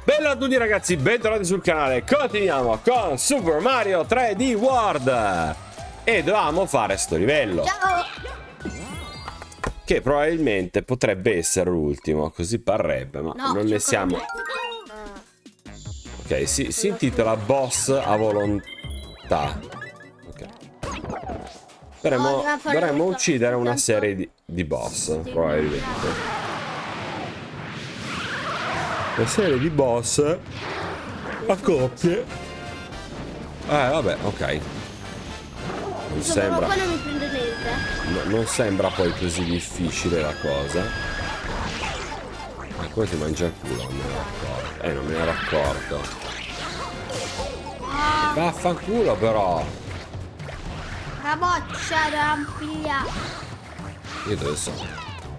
Bella a tutti ragazzi, bentornati sul canale. Continuiamo con Super Mario 3D World. E dovevamo fare sto livello. Ciao! Che probabilmente potrebbe essere l'ultimo, così parrebbe, ma No, non ne siamo. Ok, si intitola Boss a volontà. Ok. Dovremmo uccidere una serie di boss, probabilmente. Una serie di boss a coppie. Vabbè, ok. Non sembra. Qua non mi prende niente. Non sembra poi così difficile la cosa. Ma come ti mangia il culo? Non me ne ero accorto. Non me ne ero accorto. Vaffanculo però. La boccia da pigliare. Io dove sono?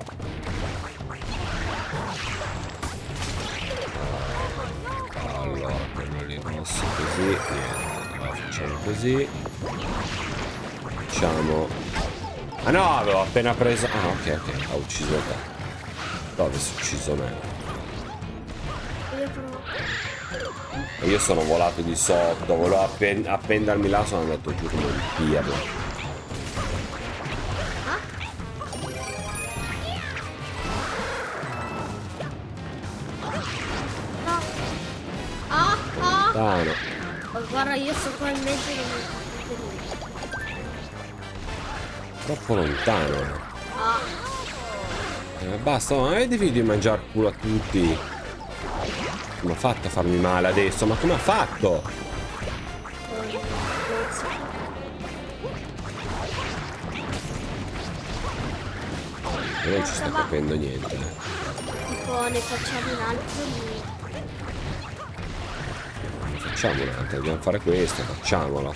Allora, quello lì rosso così. Niente. Allora, facciamo così. Facciamo. Ah no, avevo appena preso. Ah ok, ha ucciso te. No, avessi ucciso me. E io sono volato di sotto, volevo appendermi là, sono andato giù come un pirla. Lontano. Guarda, io so probabilmente non Troppo lontano. Basta, ma avete finito di mangiare culo a tutti? Come ha fatto a farmi male adesso? Ma come ha fatto? Io non ci sto capendo niente. tipo ne facciamo un altro. Facciamo un'altra, dobbiamo fare questa, facciamola.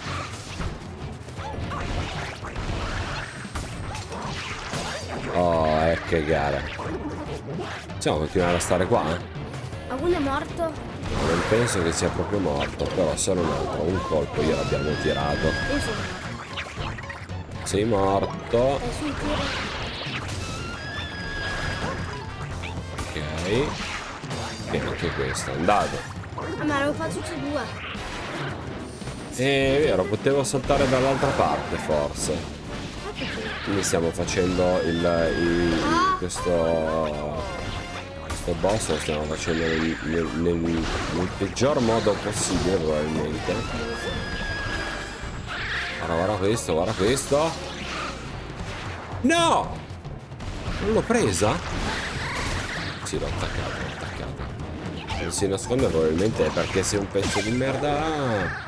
Oh, che gara. Possiamo continuare a stare qua? Ma uno è morto? No, non penso che sia proprio morto, però se non altro, un colpo gliel'abbiamo tirato. Io sono morto. Sei morto. Sui tiri. Ok. E anche questo è andato. Ma lo faccio su due. È vero, potevo saltare dall'altra parte forse. Quindi stiamo facendo questo boss lo stiamo facendo nel peggior modo possibile probabilmente. Guarda questo, guarda questo. No! Non l'ho presa? Sì, l'ho attaccata. Non si nasconde probabilmente perché sei un pezzo di merda.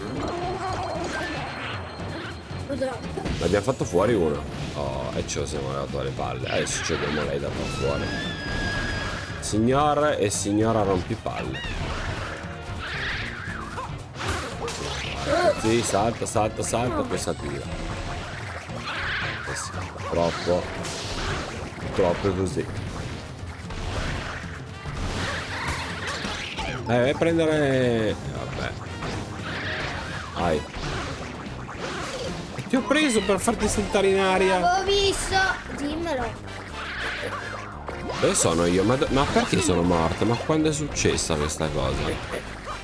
L'abbiamo fatto fuori uno. Oh, e ce lo siamo levato alle palle. Adesso ci abbiamo lei da fuori. Signor e signora rompipalle. Sì, salta, poi salti via. Sì, troppo così. Vai a prendere. Vabbè. Vai. Ti ho preso per farti saltare in aria. L'avevo visto. Dimmelo. Dove sono io? Ma perché sono morto? Ma quando è successa questa cosa?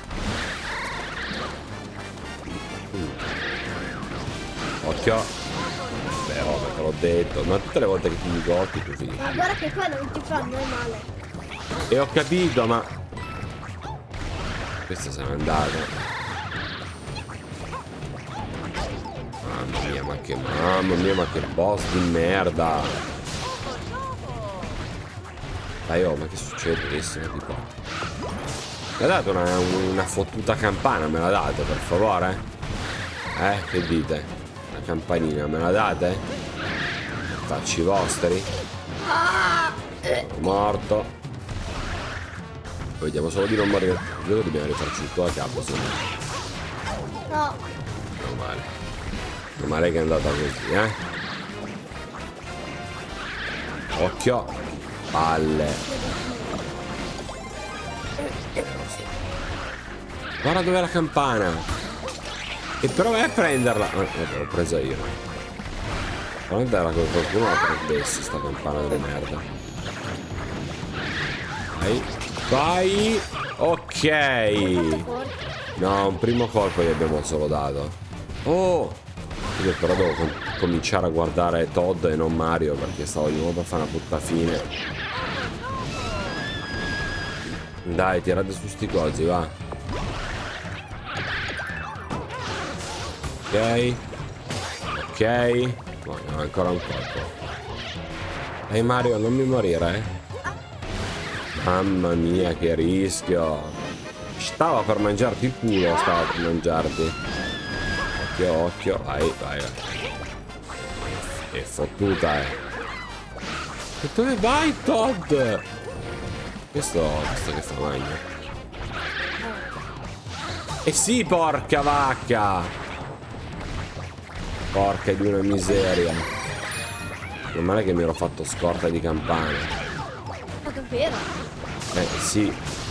Occhio. Beh, vabbè, te l'ho detto. Ma tutte le volte che ti dico occhio tu finisci. Ma guarda che qua non ti fanno male. E ho capito, ma questa se n'è andata. Mamma mia, ma che boss di merda. Dai, oh, ma che succede adesso? Di qua. Mi ha dato una fottuta campana, me la date per favore? Che dite? La campanina, me la date? Facci vostri. Morto. Vediamo solo di non morire. Noi dobbiamo rifarci tutto da capo, se no. No. Meno male. Meno male che è andata così, Occhio. Palle. Guarda dov'è la campana. E però vai a prenderla. Vabbè, l'ho presa io. Probabilmente era che qualcuno la prendesse sta campana di merda. Vai. Vai. Ok. No, un primo colpo gli abbiamo solo dato. Oh. Io però devo cominciare a guardare Todd e non Mario, perché stavo di nuovo per fare una brutta fine. Dai, tirate su sti cosi, va. Ok. Ok. No, ancora un colpo. Ehi Mario, non mi morire, Mamma mia, che rischio. Stava per mangiarti il culo, stava per mangiarti. Occhio, occhio. Vai, vai, vai. È fottuta, E dove vai, Todd? Questo che fa magna. Eh sì, porca vacca. Porca di una miseria. Non male che mi ero fatto scorta di campane. Ma davvero? Sì.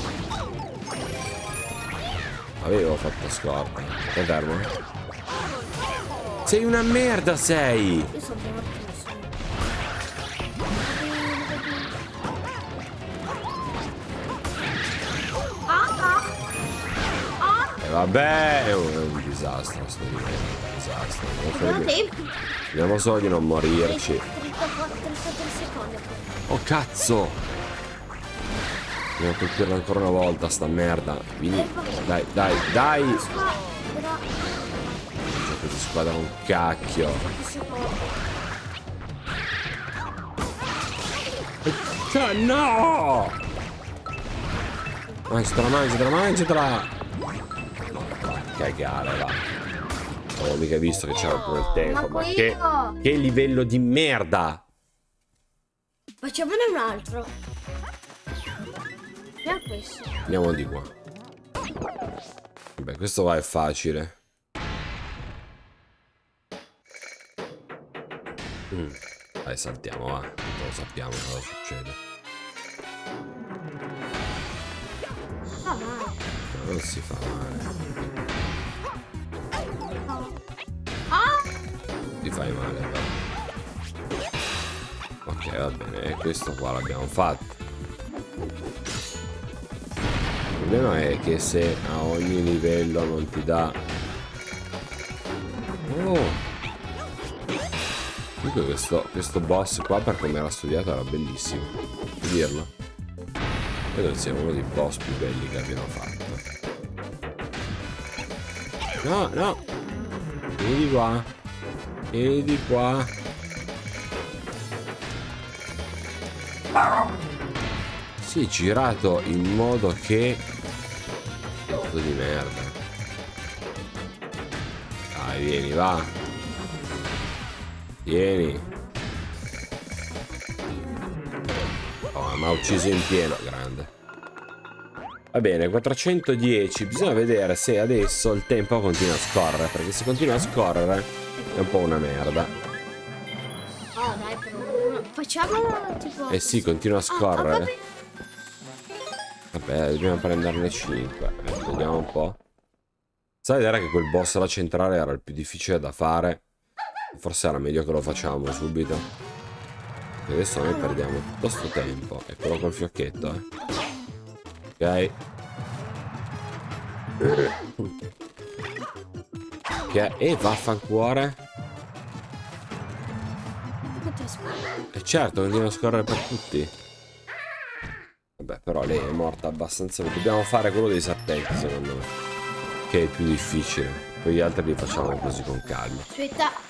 Avevo fatto scorta. Stai fermo? Sei una merda, sei! Io sono mortissimo. E vabbè, è un disastro sto livello. Un disastro. Vediamo solo di non morirci. 34 secondi. Oh cazzo! Devo colpirla ancora una volta sta merda. Vieni. Dai, dai, dai! Gioco di squadra un cacchio. No! Mangiatela, mangiatela, mangiatela! Cagare, va. Non ho mica visto che c'era pure il tempo. Ma che livello di merda! Facciamone un altro. Vediamo questo. Andiamo di qua. Beh, questo qua è facile. Dai, saltiamo, va. Lo sappiamo cosa succede. Ah, male. No, non si fa male. Ti fai male, va. Ok, va bene. E questo qua l'abbiamo fatto. Il problema è che se a ogni livello non ti dà... Oh! Comunque questo boss qua, per come era studiato, era bellissimo. Puoi dirlo? Credo che sia uno dei boss più belli che abbiamo fatto. No, no! Vieni di qua. Vieni di qua. Si è girato in modo che... Pezzo di merda. Dai, vieni, va. Vieni. Oh, mi ha ucciso in pieno. Grande. Va bene, 410. Bisogna vedere se adesso il tempo continua a scorrere. Perché se continua a scorrere è un po' una merda. Oh, dai, però. Facciamo tipo... Eh sì, continua a scorrere. Vabbè, dobbiamo prenderne 5. Vediamo un po'. Sai vedere che quel boss alla centrale era il più difficile da fare. Forse era meglio che lo facciamo subito. E adesso noi perdiamo tutto sto tempo. Eccolo col fiocchetto, Ok. E vaffancuore. E certo, continua a scorrere per tutti. Vabbè, però lei è morta abbastanza. Dobbiamo fare quello dei serpenti, secondo me, che è il più difficile. Poi gli altri li facciamo così con calma. Aspetta.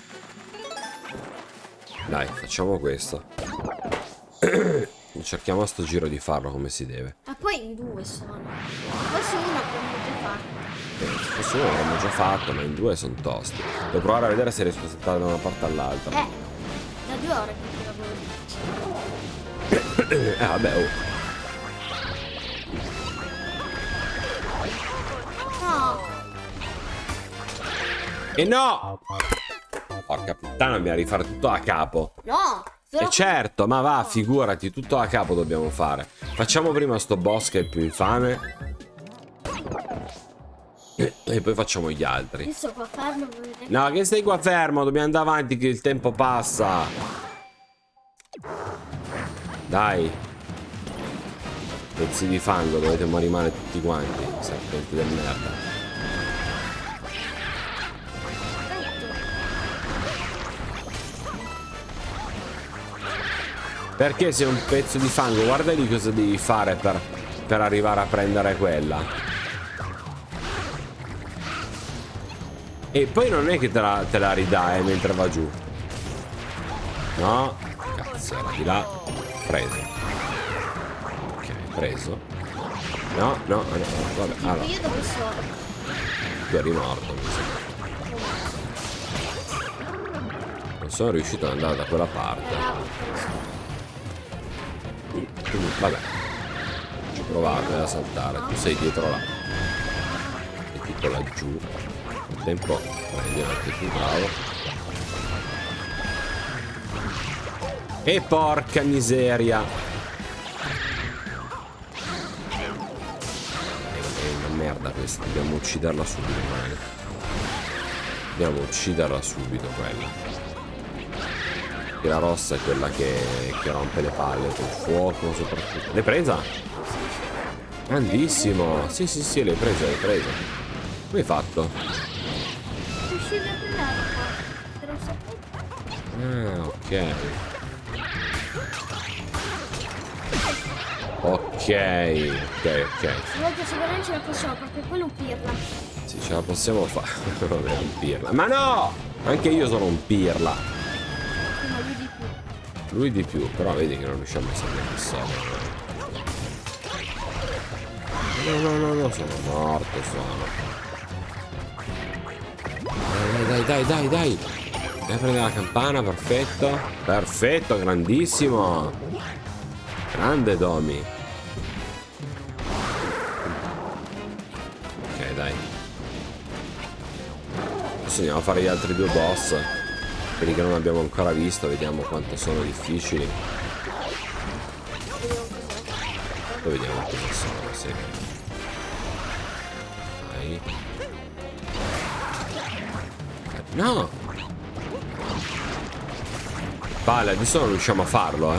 Dai, facciamo questo. Cerchiamo a sto giro di farlo come si deve. Ma poi in due sono. Forse uno abbiamo già fatto. Forse uno l'abbiamo già fatto, ma in due sono tosti. Devo provare a vedere se riesco a saltare da una parte all'altra. Da 2 ore che lavoro. Vabbè, oh. No. E no! Porca puttana, dobbiamo rifare tutto da capo. No. E certo, ma va, figurati, tutto da capo dobbiamo fare. Facciamo prima sto boss che è il più infame. E poi facciamo gli altri. Adesso qua fermo. No, che stai qua fermo, dobbiamo andare avanti che il tempo passa. Dai. Pezzi di fango, dovete morire male tutti quanti, serpenti del merda. Perché sei un pezzo di fango? Guarda lì cosa devi fare per arrivare a prendere quella. E poi non è che te la ridà, mentre va giù. No. Cazzo, era di là. Preso. Ok, preso. No, no, no, vabbè. Allora. Io dove sono? Tu eri morto, mi sembra. Non sono riuscito ad andare da quella parte. Quindi, vabbè. Ci provate a saltare. Tu sei dietro là. E tipo laggiù. Nel tempo prendi anche tu, bravo. E porca miseria. È una merda questa. Dobbiamo ucciderla subito, magari. Dobbiamo ucciderla subito quella. E la rossa è quella che rompe le palle col fuoco soprattutto. L'hai presa? Grandissimo. Sì, sì, sì, l'hai presa, l'hai presa. Come hai fatto? Riuscivi a prenderla qua? Non sapevo. Ah, ok. Ok, ok, ok. Stavolta sicuramente ce la possiamo perché poi non pirla. Sì, ce la possiamo fare. Vabbè, un pirla. Ma no! Anche io sono un pirla. Ma lui di più. Lui di più, però vedi che non riusciamo a salire qui sopra. No, no, no, no, sono morto, sono. Dai, dai, dai, dai. Vai a prendere la campana, perfetto. Perfetto, grandissimo. Grande Domi. Ok, dai. Adesso andiamo a fare gli altri due boss. Quelli che non abbiamo ancora visto. Vediamo quanto sono difficili. Poi vediamo cosa sono, sì. Dai. No! Vale, adesso non riusciamo a farlo,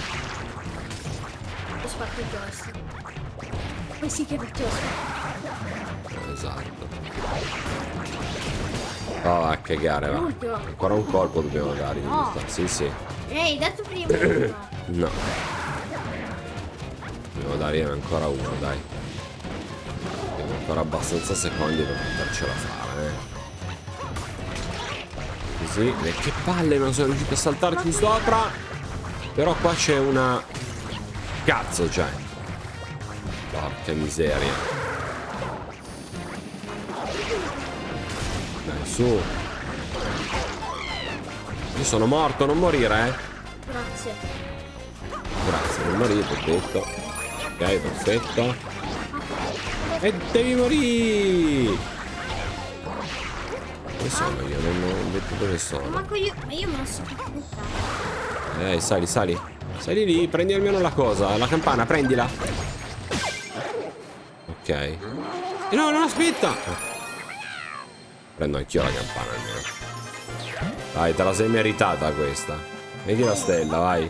Lo spacco il grosso. Poi sì che faccio lo spacco. Esatto. Oh, a cagare, va. L'ultimo. Ancora un colpo dobbiamo dare. No. Sì, sì. Ehi, dato prima. No. Dobbiamo dargliene ancora uno, dai. Abbiamo ancora abbastanza secondi per potercela fare, Così. E che palle, non sono riuscito a saltarci sopra. Però qua c'è una... Cazzo c'è. Porca miseria. Dai, su. Io sono morto, non morire, Grazie. Grazie, non morire, perfetto. Ok, perfetto. E devi morire. Dove sono io? Non vedo dove sono. Ma io me lo so buttare. Sali, sali. Sali lì, prendi almeno la cosa. La campana, prendila. Ok. No, no, aspetta. Prendo anch'io la campana almeno. Dai, te la sei meritata questa. Vedi la stella, vai.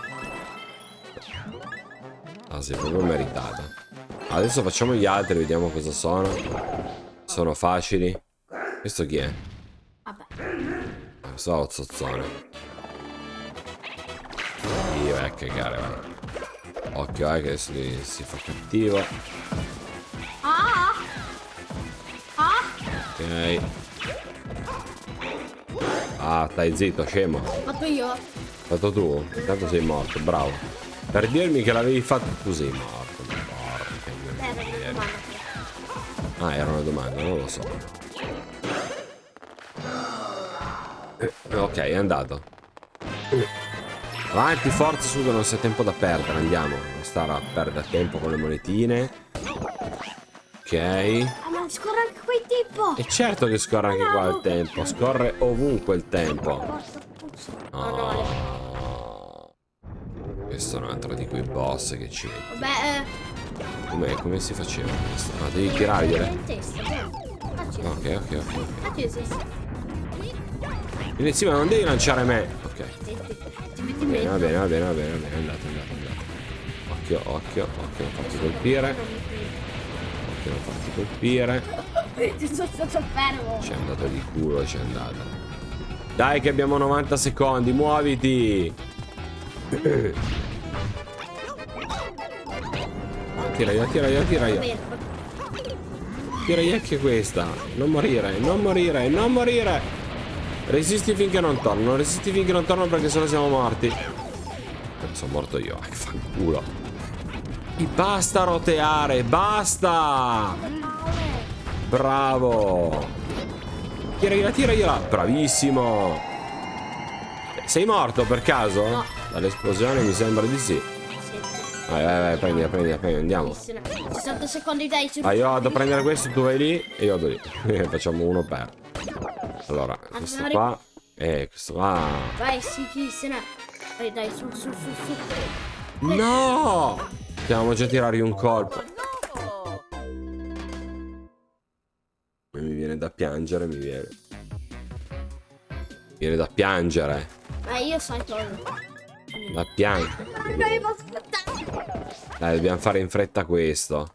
La sei proprio meritata. Adesso facciamo gli altri, vediamo cosa sono. Sono facili. Questo chi è? Vabbè. Questo è lo zozzone. Io vai a cagare, vai. Occhio, che adesso si fa cattivo. Ah! Ah! Ok. Ah, stai zitto, scemo. Fatto io. Fatto tu? Intanto sei morto, bravo. Per dirmi che l'avevi fatto tu sei morto. Porca miseria. Ah, era una domanda, non lo so. Ok, è andato. Avanti, forza, su che non c'è tempo da perdere. Andiamo. Non stare a perdere tempo con le monetine. Ok. Ah, ma scorre anche quel tipo. E certo che scorre anche qua il tempo. Scorre ovunque il tempo. Oh. Questo è un altro di quei boss che ci mette. Vabbè, Come si faceva questo? Ah, devi tirargliele. in testa, Ok, ok, ok. Facci esiste. Quindi sì, ma non devi lanciare me. Ok. Ti metti in Bene, mezzo. va bene, va bene, va bene, va bene. È andato, è andato, è andato. occhio, occhio, occhio, non farti colpire. Occhio, non farti colpire. Ti sono stato fermo. C'è andato di culo, c'è andato. Dai che abbiamo 90 secondi, muoviti! Tira io. Tira io anche questa. Non morire, non morire, non morire! Resisti finché non torno, non resisti finché non torno perché sennò siamo morti. Sono morto io, fanculo. E basta roteare, basta! Bravo! Tiragliela! Bravissimo! Sei morto per caso? No. Dall'esplosione mi sembra di sì. Vai, prendila, andiamo. 60 secondi dai. Ah, io vado a prendere questo, tu vai lì e io vado lì. Facciamo uno per. Allora, questo qua. Questo qua. Vai, sì, se ne. Dai, su. No! Dobbiamo già tirare un colpo. Mi viene da piangere, mi viene. Mi viene da piangere. Ma io sai cosa. Da piangere. Devo aspettare. Dai, dobbiamo fare in fretta questo.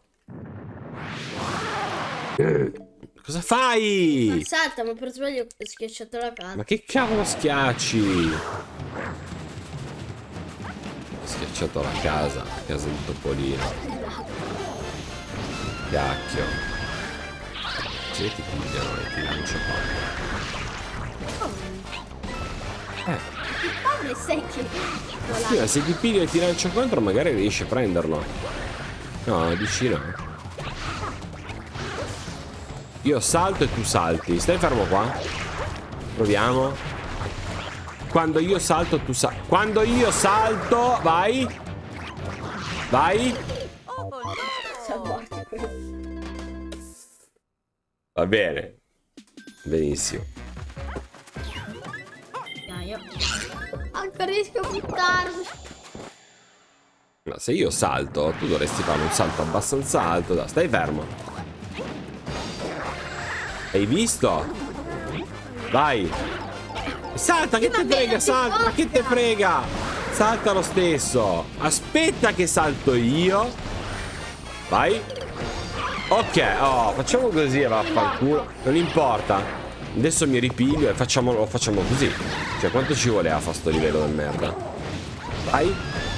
Cosa fai? Salta, ma per sbaglio ho schiacciato la casa. Ma che cavolo schiacci? Ho schiacciato la casa del topolino. Cacchio. Se ti pigliano e ti lancio Paolo sai che. sì, ma se ti piglio e ti lancio contro magari riesci a prenderlo. No, dici no. Io salto e tu salti. Stai fermo qua. Proviamo. Quando io salto tu salti. Quando io salto, vai. Vai. Siamo morti. Va bene. Benissimo. Anche rischio a buttarmi. Ma se io salto, tu dovresti fare un salto abbastanza alto. Dai, stai fermo. Hai visto? Vai. Salta, che te frega, salta. Ma che te frega? Salta lo stesso. Aspetta che salto io. Vai. Ok, oh, facciamo così e vaffanculo. Non importa. Adesso mi ripiglio e lo facciamo così. Cioè, quanto ci voleva fare sto livello del merda? Vai.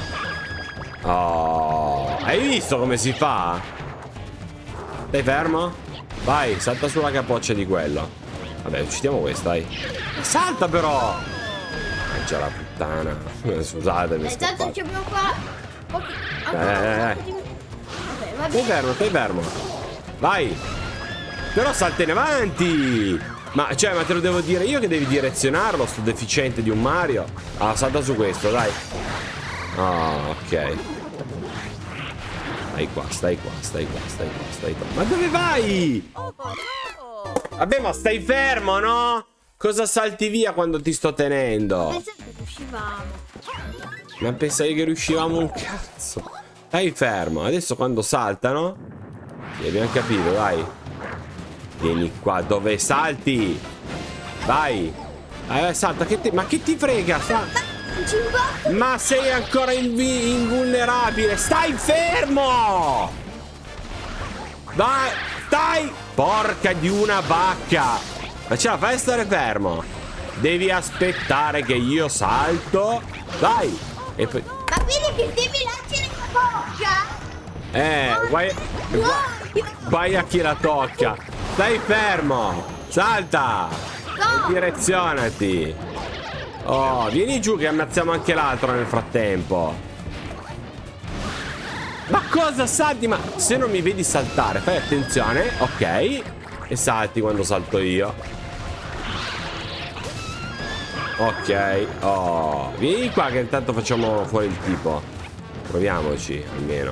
Oh, hai visto come si fa? Stai fermo? Vai, salta sulla capoccia di quello. Vabbè, uccidiamo questo, dai. Salta però! Mangia la puttana. Scusatemi. Tanto ci abbiamo qua. Stai fermo. Vai. Però salta in avanti. Ma te lo devo dire io che devi direzionarlo, sto deficiente di un Mario. Ah, salta su questo, dai. Ah, ok. Stai qua. Ma dove vai? Vabbè, ma stai fermo, no? Cosa salti via quando ti sto tenendo? Pensavo che riuscivamo. Ma pensavi che riuscivamo un cazzo? Stai fermo. Adesso quando saltano, sì, abbiamo capito, dai. Vieni qua, dove salti? Vai. Salta, ma che ti frega? Ma sei ancora invulnerabile. Stai fermo. Vai, stai. Porca di una vacca. Ma ce la fai a stare fermo? Devi aspettare che io salto. Vai. E poi... Ma quindi che devi lanciare la bocca? Vai a chi la tocca. Stai fermo. Salta. No. Direzionati. Oh, vieni giù che ammazziamo anche l'altro nel frattempo. Ma cosa salti? Ma se non mi vedi saltare, fai attenzione. Ok. E salti quando salto io. Ok. Oh, vieni qua che intanto facciamo fuori il tipo. Proviamoci almeno.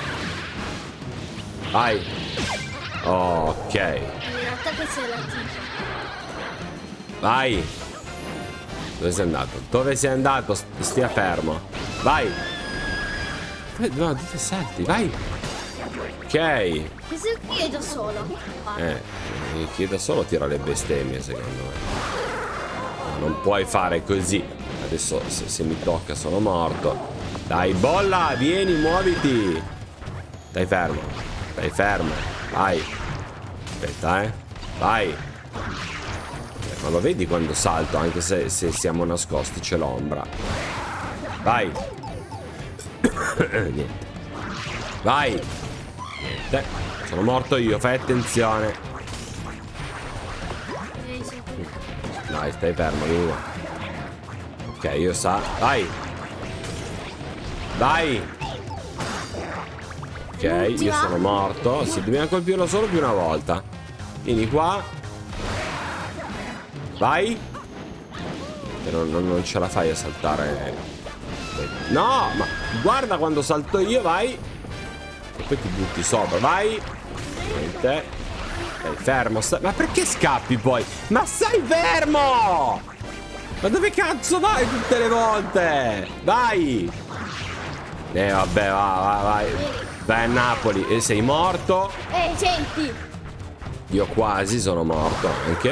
Vai. Oh, ok. In realtà questa è la tipa. Vai. Dove sei andato? Dove sei andato? Stia fermo. Vai. No, dove salti? Vai. Ok. Questo qui è da solo. Chi è da solo tira le bestemmie, secondo me. No, non puoi fare così. Adesso se mi tocca sono morto. Dai, bolla, vieni, muoviti. Stai fermo. Stai fermo. Vai. Aspetta, vai. Ma lo vedi quando salto? Anche se siamo nascosti c'è l'ombra. Vai. Niente. Vai. Niente. Sono morto io, fai attenzione. Dai, stai fermo, vieni qua. Ok, io sa. Vai. Vai. Ok, io sono morto. Sì, dobbiamo colpirlo solo più una volta. Vieni qua. Vai. Non ce la fai a saltare. No, ma guarda quando salto io, vai. E poi ti butti sopra, vai. Niente. Stai fermo. Ma perché scappi poi? Ma stai fermo! Ma dove cazzo vai tutte le volte? Vai. Vabbè, vai. Vai a Napoli. E sei morto? Senti. Io quasi sono morto anche.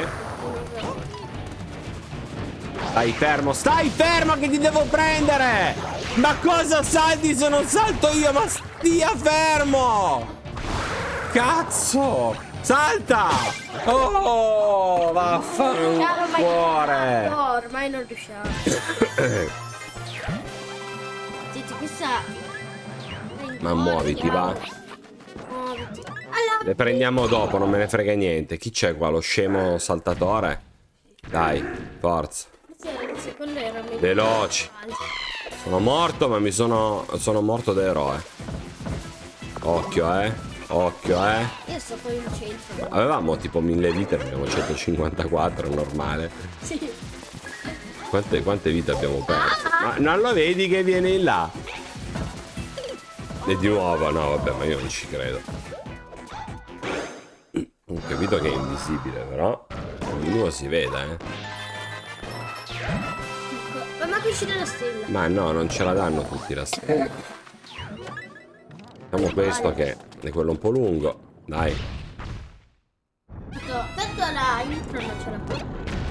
Stai fermo che ti devo prendere! Ma cosa salti se non salto io? Ma stia fermo! Cazzo! Salta! Oh, vaffancuore! No, ormai non riusciamo. Senti, questa... Ma muoviti, va. Muoviti. Allora... Le prendiamo dopo, non me ne frega niente. Chi c'è qua? Lo scemo saltatore? Dai, forza. Secondo era meglio. Veloci. Sono morto, ma sono morto da eroe. Occhio, Occhio, Io sto poi in centro. Avevamo tipo 1000 vite, abbiamo 154, normale. Sì. Quante vite abbiamo perso? Ma non lo vedi che viene in là? E di nuovo, no, vabbè, ma io non ci credo. Ho capito che è invisibile, però al minimo si vede, Ma qui c'è la stella. Ma no, non ce la danno tutti la stella. Facciamo questo che è quello un po' lungo. Dai. Tanto la intro non ce la fa.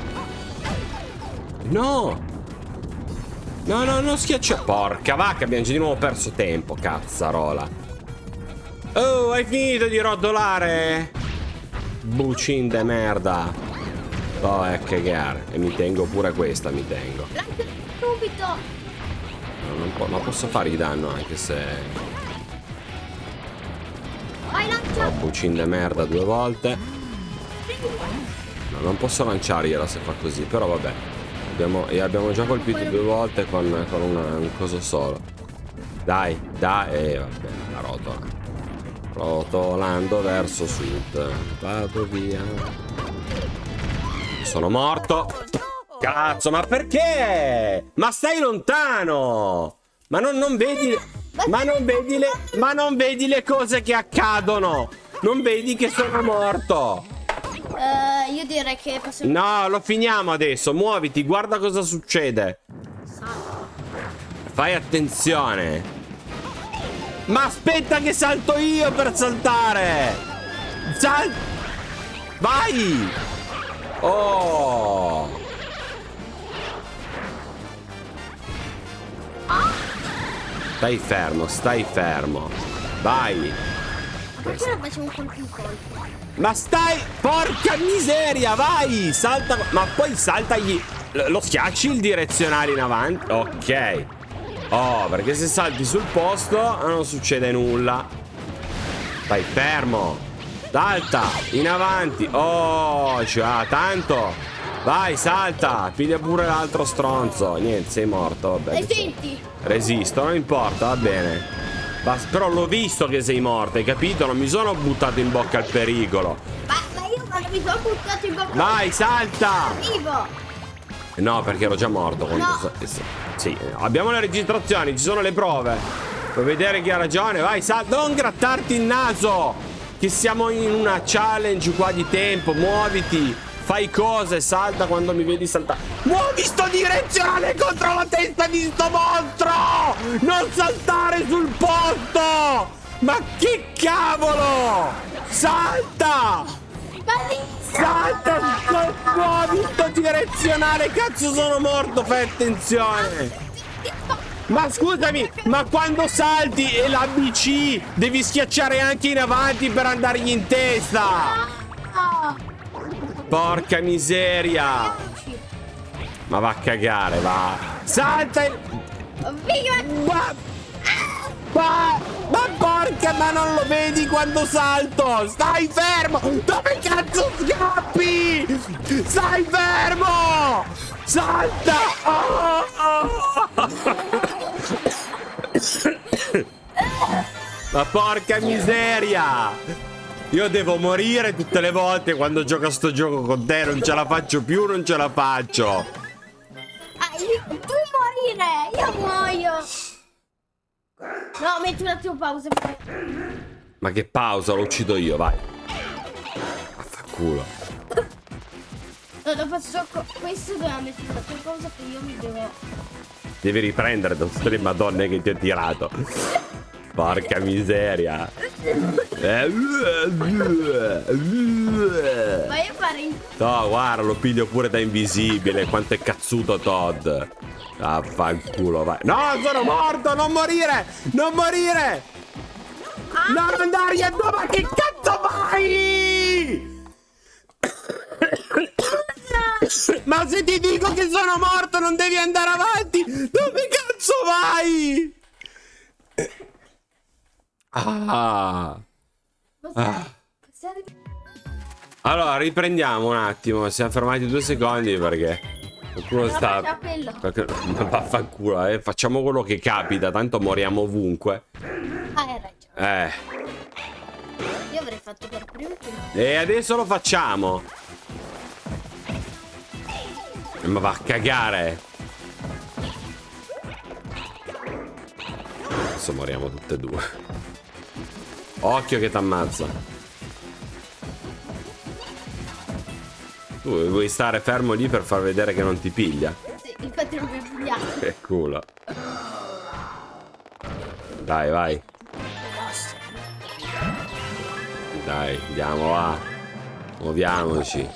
No! No, schiaccia. Porca vacca, abbiamo di nuovo perso tempo, cazzarola. Oh, hai finito di rotolare? Bucin de merda. Oh, cagare. E mi tengo pure questa, mi tengo. Subito. Ma posso fargli danno anche se... Vai, lancia. Oh, bucin de merda 2 volte. No, non posso lanciargliela se fa così, però vabbè. Abbiamo già colpito 2 volte con un coso solo. Dai. Vabbè, la rotola. Rotolando verso sud. Vado via. Sono morto. Cazzo, ma perché? Ma stai lontano. Ma non vedi... Ma non vedi le cose che accadono. Non vedi che sono morto. Io direi che possiamo... No, lo finiamo adesso. Muoviti, guarda cosa succede. Fai attenzione. Ma aspetta che salto io per saltare. Vai. Oh. Stai fermo. Vai. Perché non facciamo un colpo in colpo? Ma stai... Porca miseria, vai! Salta... Ma poi saltagli... Lo schiacci il direzionale in avanti? Ok. Oh, perché se salti sul posto non succede nulla. Stai fermo. Salta, in avanti. Oh, tanto. Vai, salta. Piglia pure l'altro stronzo. Niente, sei morto. Vabbè. Senti. Resisto, non importa, va bene. Però l'ho visto che sei morto, hai capito? Non mi sono buttato in bocca al pericolo. Ma io non mi sono buttato in bocca. Vai, salta! Vivo! No, perché ero già morto quando... No. Sì, abbiamo le registrazioni, ci sono le prove. Puoi vedere chi ha ragione. Vai, salta! Non grattarti il naso! Che siamo in una challenge qua di tempo. Muoviti! Fai cose, salta quando mi vedi saltare. Muovi sto direzionale contro la testa di sto mostro! Non saltare sul posto! Ma che cavolo! Salta! Salta! Muovi sto direzionale! Cazzo, sono morto! Fai attenzione! Ma scusami, ma quando salti e la BC devi schiacciare anche in avanti per andargli in testa. Porca miseria. Ma va a cagare, va. Salta. Ma porca, ma non lo vedi quando salto? Stai fermo. Dove cazzo scappi? Stai fermo. Salta. Ma porca miseria. Io devo morire tutte le volte quando gioco a sto gioco con te. Non ce la faccio più, non ce la faccio. Tu morire, io muoio. No, metti un attimo pausa. Ma che pausa, lo uccido io, vai. Affanculo. No, dopo questo dobbiamo mettere un attimo pausa che io mi devo... Devi riprendere da tutte le madonne che ti ho tirato. Porca miseria. Vai a fare... No, guarda, lo piglio pure da invisibile. Quanto è cazzuto Todd. Affanculo, vai. No, sono morto, non morire. Non morire. Non andare a dove, ma che cazzo vai? Ma se ti dico che sono morto non devi andare avanti. Dove cazzo vai? Allora riprendiamo un attimo. Siamo fermati 2 secondi perché qualcuno sta... Ma vaffanculo, facciamo quello che capita. Tanto moriamo ovunque. Hai ragione. Io avrei fatto per primo. E adesso lo facciamo. Ma va a cagare. Adesso moriamo tutte e due. Occhio che t'ammazza. Tu vuoi stare fermo lì per far vedere che non ti piglia? Sì, infatti non mi ha pigliato. Che culo. Dai, vai. Dai, andiamo, va. Muoviamoci.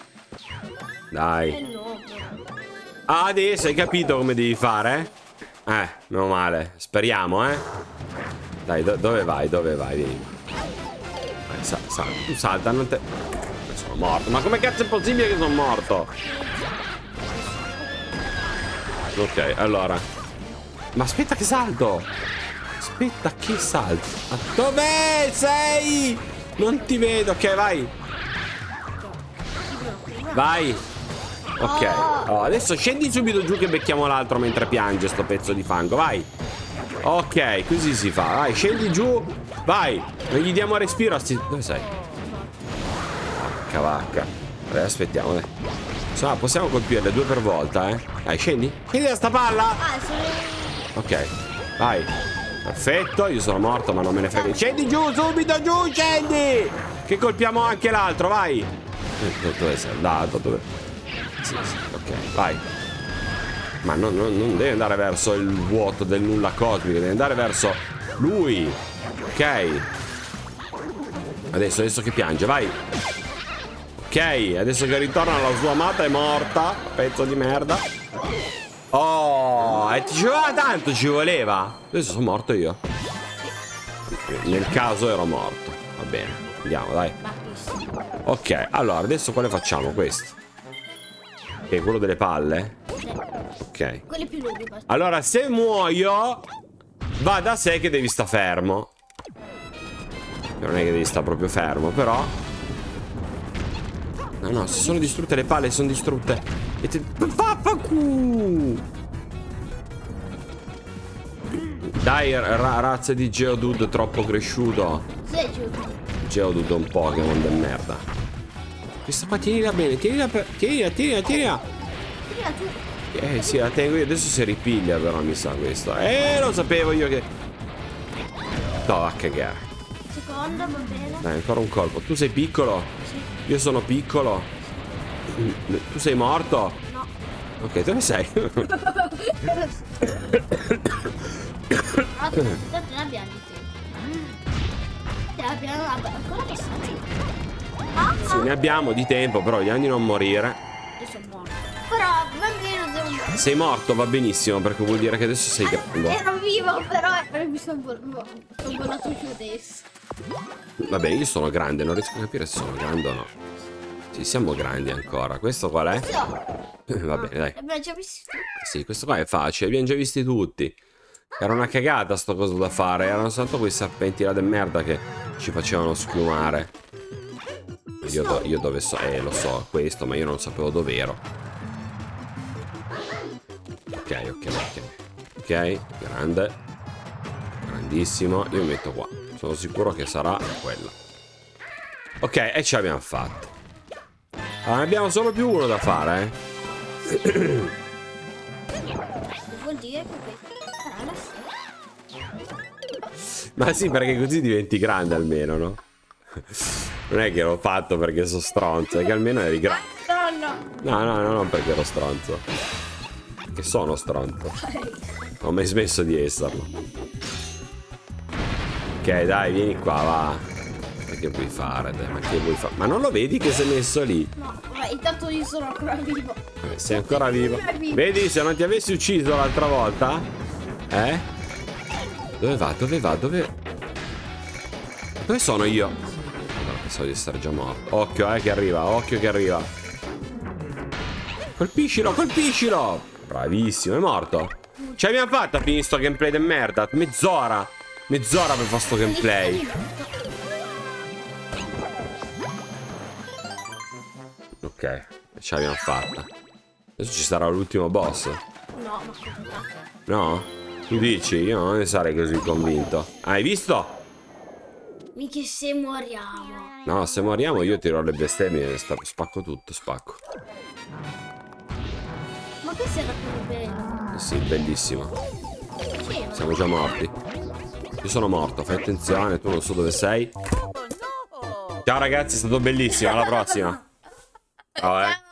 Dai. Adesso hai capito come devi fare? Meno male. Speriamo, Dai, dove vai? Dove vai? Vieni. Tu salta, non te... Sono morto. Ma come cazzo è possibile che sono morto? Ok, allora. Ma aspetta che salto. Aspetta che salto. Dov'è? Sei? Non ti vedo. Ok, vai. Vai. Ok. Oh, adesso scendi subito giù che becchiamo l'altro mentre piange sto pezzo di fango. Vai. Ok, così si fa. Vai, scendi giù. Vai. Non gli diamo respiro a sti... Dove sei? Porca vacca. Allora, aspettiamo, dai. Insomma, possiamo colpirle 2 per volta, Dai, scendi. Scendi da sta palla. Ok, vai. Perfetto, io sono morto ma non me ne frega. Scendi giù, subito giù, scendi. Che colpiamo anche l'altro, vai. Dove sei andato? Dove? Sì, ok, vai. Ma non devi andare verso il vuoto del nulla cosmico, devi andare verso lui. Ok. Adesso che piange, vai. Ok, adesso che ritorna la sua amata è morta. Pezzo di merda. Oh, e ci voleva tanto, ci voleva. Adesso sono morto io. Nel caso ero morto. Va bene, andiamo, dai. Ok, allora adesso quale facciamo? Questo. Che è quello delle palle? Ok. Quelli più lunghi. Allora, se muoio, va da sé che devi sta fermo. Non è che devi sta proprio fermo, però. No, se sono distrutte le palle, sono distrutte. E te... Vaffanculo! Dai, razza di Geodude troppo cresciuto. Geodude è un Pokémon del merda. Questa qua tienila bene, tienila. Sì, la tengo io. Adesso si ripiglia però, mi sa questo. Lo sapevo io che... No, a cagare. Seconda, va bene. Dai, ancora un colpo. Tu sei piccolo? Sì. Io sono piccolo. Tu sei morto? No. Ok, dove sei? Tanto ne abbiamo di tempo. Abbiamo ancora passato. Sì, ne abbiamo di tempo, però vediamo di non morire. Io sono morto. Però bambino devo... Sei morto, va benissimo, perché vuol dire che adesso sei grande. Ero vivo, però mi sono volato giù adesso. Vabbè, io sono grande, non riesco a capire se sono grande o no. Sì, siamo grandi ancora. Questo qual è? Va bene, dai. L'abbiamo già visto. Sì, questo qua è facile, li abbiamo già visti tutti. Era una cagata sto coso da fare. Erano soltanto quei serpenti là de merda che ci facevano schiumare. Io dove so? Lo so, questo, ma io non sapevo dov'ero. Ok, grande. Grandissimo. Io mi metto qua. Sono sicuro che sarà quella. Ok, e ce l'abbiamo fatta. Allora, ne abbiamo solo più uno da fare, Vuol dire che questa sarà la serie. Ma sì, perché così diventi grande almeno, no? Non è che l'ho fatto perché sono stronzo, è che almeno eri grande. No, non perché ero stronzo. Che sono stronzo. Non ho mai smesso di esserlo. Ok, dai, vieni qua, va. Ma che vuoi fare, dai? Ma che vuoi fare? Ma non lo vedi che sei messo lì? No, vabbè, intanto io sono ancora vivo. Sei ancora vivo. Vedi, se non ti avessi ucciso l'altra volta? Dove va? Dove sono io? Allora, pensavo di essere già morto. Occhio, che arriva, occhio che arriva. Colpiscilo! Bravissimo, è morto. Ce l'abbiamo fatta a finire sto gameplay de merda. Mezz'ora per fare sto gameplay. Ok, ce l'abbiamo fatta. Adesso ci sarà l'ultimo boss. No, ma No? Tu dici? Io non ne sarei così convinto. Hai visto? mica se moriamo. No, se moriamo io tiro le bestemmie e spacco tutto, spacco. Ma questo era più bello. Sì, bellissimo. Sì, Siamo già morti. Io sono morto, fai attenzione, tu non so dove sei. Ciao ragazzi, è stato bellissimo, alla prossima. Ciao,